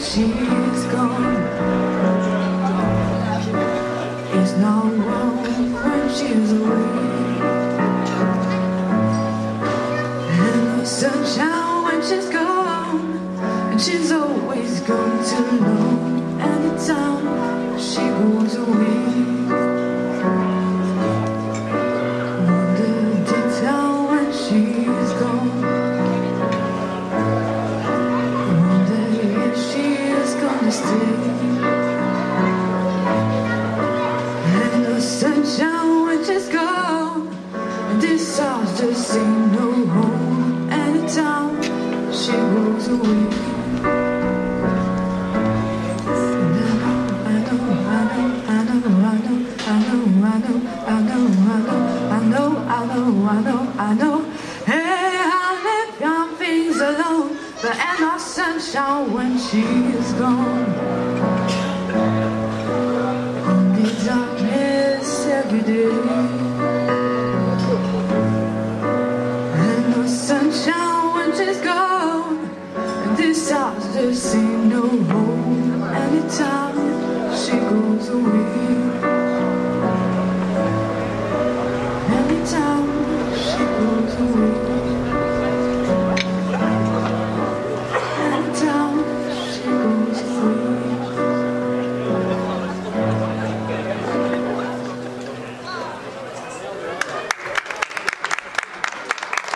she's gone. It's not wrong when she's away. And the sunshine when she's gone, and she's always gone too long. Anytime she goes away, wonder deep down when she's gone. Wonder if she is gonna stay. And the sunshine when she's gone, and this house just ain't no home. Anytime she goes away. I know. Hey, I live young things alone, but ain't no sunshine when she's gone. Only darkness every day. Ain't no sunshine when she's gone, and this house just ain't no home. Anytime she goes away.